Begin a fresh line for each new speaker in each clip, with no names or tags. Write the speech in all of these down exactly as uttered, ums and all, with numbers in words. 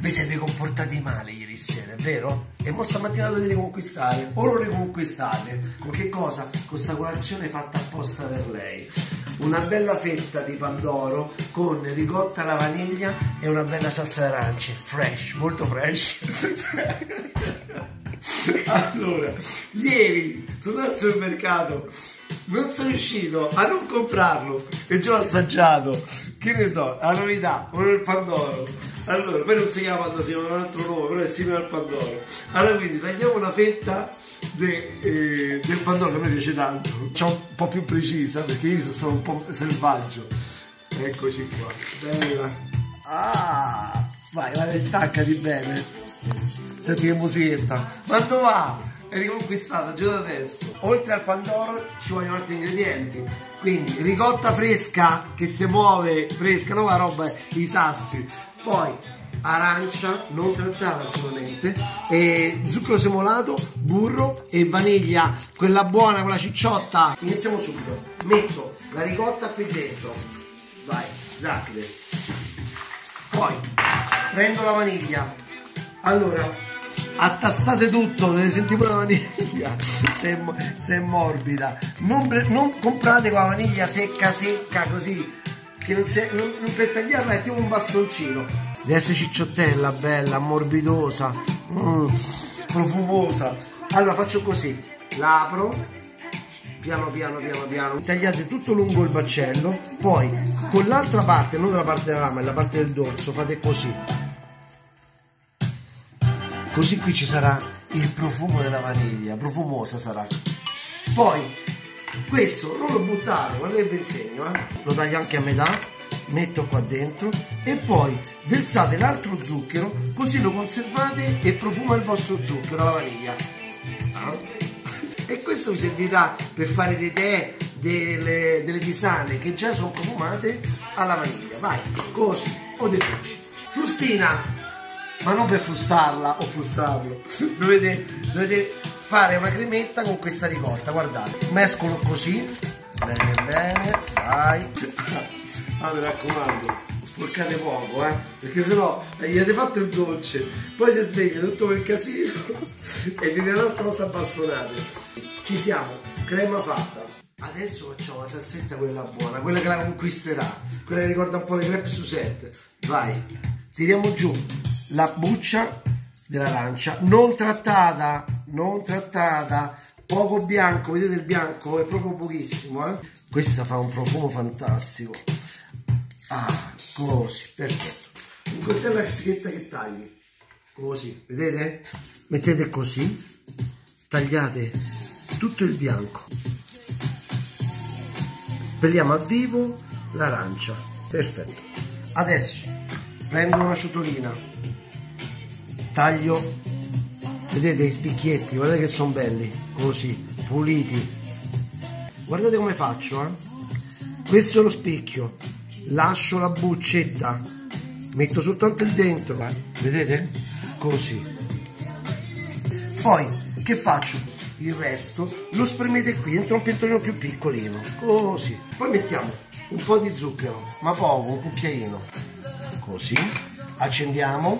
Vi siete comportati male ieri sera, è vero? E mo stamattina dovete riconquistare, o lo riconquistate. Con che cosa? Con questa colazione fatta apposta per lei. Una bella fetta di pandoro con ricotta alla vaniglia e una bella salsa d'arance, fresh, molto fresh. Allora, ieri sono andato al supermercato, non sono riuscito a non comprarlo e già ho assaggiato, che ne so, la novità, quello del pandoro. Allora, poi non si chiama pandoro, si chiama un altro nome, però è simile al pandoro. Allora, quindi tagliamo una fetta de, eh, del pandoro che a me piace tanto, c'ho un po' più precisa perché io sono stato un po' selvaggio. Eccoci qua, bella. Ah, vai, vai, staccati bene. Senti che musichetta. Quando va? È riconquistata già da adesso. Oltre al pandoro ci vogliono altri ingredienti. Quindi ricotta fresca che si muove fresca, no la roba, i sassi. Poi arancia non trattata assolutamente, e zucchero semolato, burro e vaniglia, quella buona, quella cicciotta. Iniziamo subito. Metto la ricotta qui dentro. Vai, zacchete. Poi prendo la vaniglia. Allora, attastate tutto, deve sentire pure la vaniglia se è, se è morbida. Non, non comprate con la vaniglia secca secca così, che non, si, non, non per tagliarla è tipo un bastoncino. Deve essere cicciottella, bella, morbidosa, mm, profumosa. Allora faccio così, l'apro piano piano piano piano, tagliate tutto lungo il baccello, poi con l'altra parte, non dalla parte della lama, è la parte del dorso, fate così. Così qui ci sarà il profumo della vaniglia, profumosa sarà. Poi questo non lo buttate, guardate che vi insegno, eh? Lo taglio anche a metà, metto qua dentro e poi versate l'altro zucchero, così lo conservate e profuma il vostro zucchero, la vaniglia. Ah. E questo vi servirà per fare dei tè, delle, delle tisane che già sono profumate alla vaniglia. Vai, così, o dei dolci. Frustina! Ma non per frustarla o frustarlo, dovete, dovete fare una cremetta con questa ricotta, guardate, mescolo così, bene bene, vai, ah, mi raccomando, sporcate poco, eh, perché sennò eh, gli avete fatto il dolce, poi si sveglia tutto quel casino e vi viene un'altra volta bastonate. Ci siamo, crema fatta. Adesso facciamo la salsetta quella buona, quella che la conquisterà, quella che ricorda un po' le crepe Suzette. Vai, tiriamo giù la buccia dell'arancia, non trattata, non trattata, poco bianco, vedete il bianco? È proprio pochissimo, eh? Questa fa un profumo fantastico. Ah, così, perfetto. Un coltello a schietta che tagli, così, vedete? Mettete così, tagliate tutto il bianco. Pelliamo a vivo l'arancia, perfetto. Adesso prendo una ciotolina, taglio, vedete i spicchietti, guardate che sono belli, così, puliti. Guardate come faccio, eh? Questo è lo spicchio, lascio la buccetta, metto soltanto il dentro, eh? Vedete? Così. Poi, che faccio? Il resto lo spremete qui dentro un pentolino più piccolino, così. Poi mettiamo un po' di zucchero, ma poco, un cucchiaino, così. Accendiamo,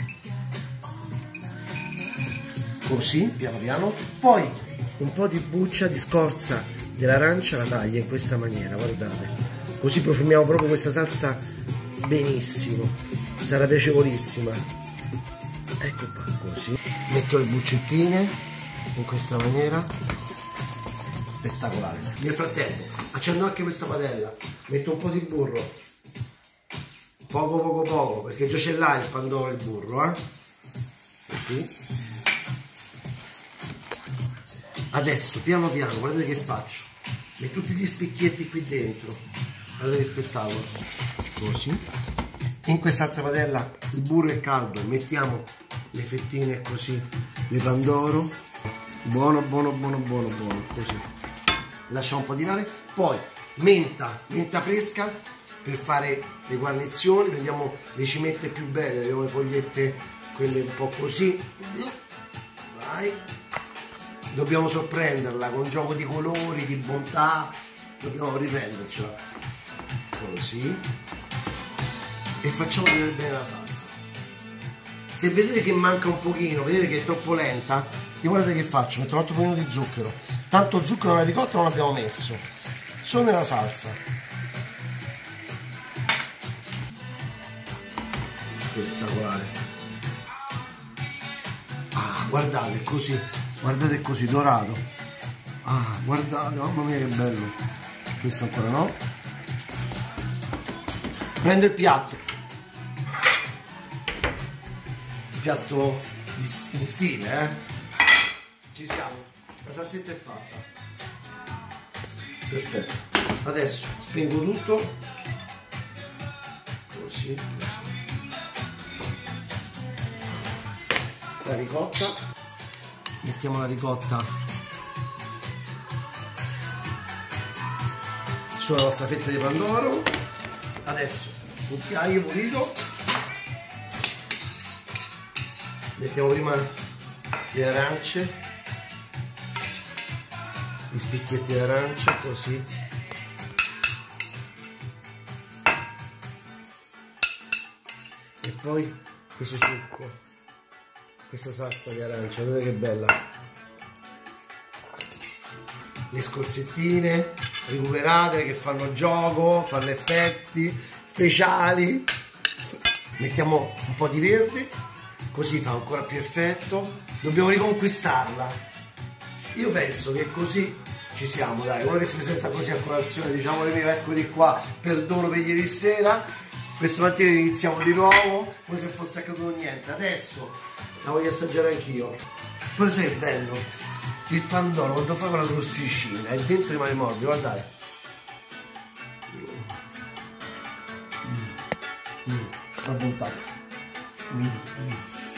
così, piano piano. Poi un po' di buccia di scorza dell'arancia la taglia in questa maniera, guardate. Così profumiamo proprio questa salsa benissimo, sarà piacevolissima. Ecco qua, così. Metto le buccettine in questa maniera, spettacolare. Nel frattempo accendo anche questa padella, metto un po' di burro, poco poco poco, perché già ce l'ha il pandoro e il burro, eh? Così. Adesso piano piano, guardate che faccio, metto tutti gli spicchietti qui dentro, guardate che spettacolo, così. In quest'altra padella il burro è caldo, mettiamo le fettine così di pandoro. Buono, buono, buono, buono, buono, così. Lasciamo un po' tirare. Poi menta, menta fresca per fare le guarnizioni. Prendiamo le cimette più belle, abbiamo le fogliette, quelle un po' così. Vai. Dobbiamo sorprenderla con un gioco di colori, di bontà. Dobbiamo riprendercela. Così. E facciamo vedere bene la salsa. Se vedete che manca un pochino, vedete che è troppo lenta, io guardate che faccio, metto un altro pochino di zucchero. Tanto zucchero nella ricotta non l'abbiamo messo, solo nella salsa. Spettacolare. Ah, guardate, è così, guardate è così, dorato. Ah, guardate, mamma mia che bello. Questo ancora no. Prendo il piatto. Il piatto in stile, eh. Ci siamo, la salsetta è fatta. Perfetto. Adesso spengo tutto. Così, così. La ricotta. Mettiamo la ricotta sulla nostra fetta di pandoro. Adesso cucchiaio pulito. Mettiamo prima le arance, gli spicchietti di arancia, così. E poi questo succo, questa salsa di arancia, vedete che bella. Le scorzettine recuperate che fanno gioco, fanno effetti speciali. Mettiamo un po' di verde, così fa ancora più effetto. Dobbiamo riconquistarla. Io penso che così ci siamo, dai. Uno che si presenta così a colazione, diciamo le mie, eccoli qua, perdono per ieri sera. Questa mattina iniziamo di nuovo come se fosse accaduto niente. Adesso la voglio assaggiare anch'io. Poi sai, è bello il pandoro quando fa con la crosticina e dentro rimane morbido, guardate. Mm. Mm. La bontà. Mm. Mm.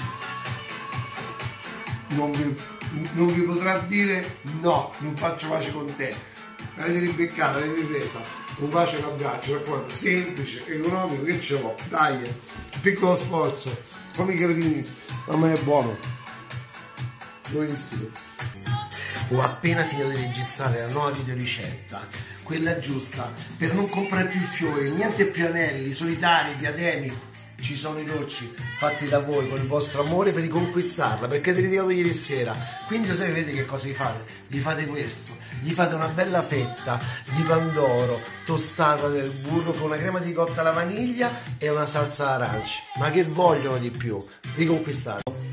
Non vi, non vi potrà dire no, non faccio pace con te. L'avete ribeccata, l'avete ripresa. Un bacio e un abbraccio, per favore, semplice, economico, che ce l'ho, dai, piccolo sforzo, come i crepini, mamma mia è buono, buonissimo. Ho appena finito di registrare la nuova videoricetta, quella giusta, per non comprare più fiori, niente più anelli, solitari, diademi. Ci sono i dolci fatti da voi con il vostro amore per riconquistarla, perché avete litigato ieri sera. Quindi lo sapete che cosa vi fate? Vi fate questo, gli fate una bella fetta di pandoro tostata nel burro con una crema di cotta alla vaniglia e una salsa arancia. Ma che vogliono di più? Riconquistarla.